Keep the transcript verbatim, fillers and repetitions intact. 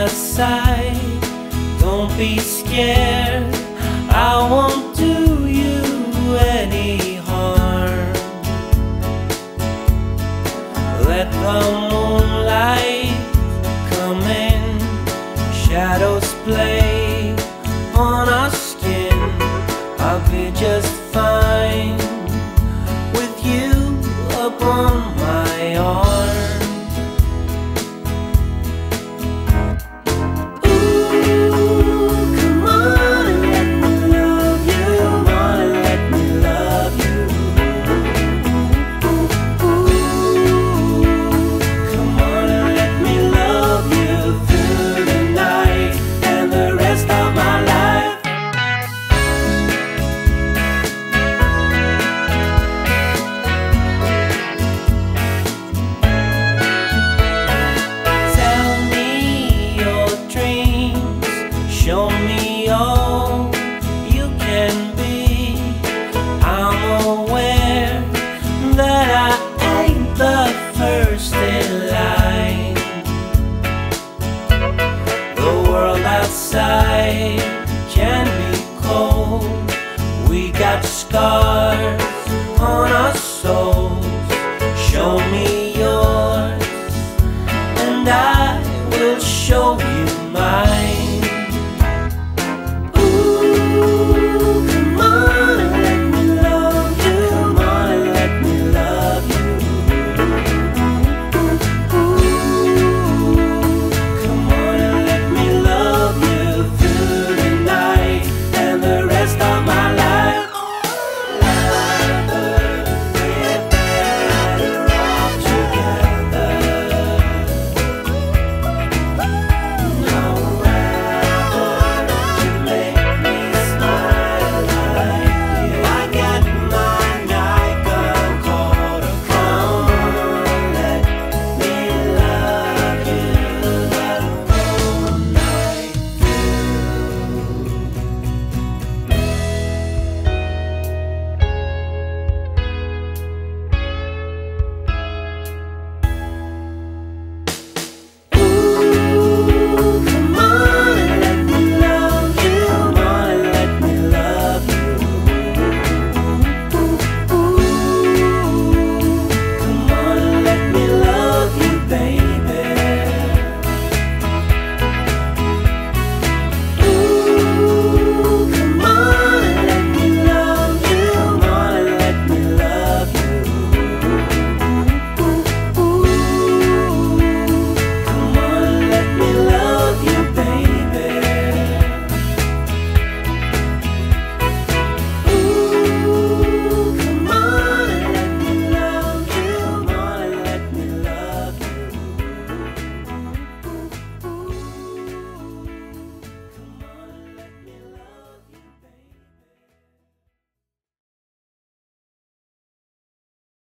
side. Don't be scared, I won't do you any harm. Let the moonlight come in, shadows play on our skin. I'll be just fine with you upon my arm. Show me all you can be. I'm aware that I ain't the first in line. The world outside can be cold. We got scars on our souls.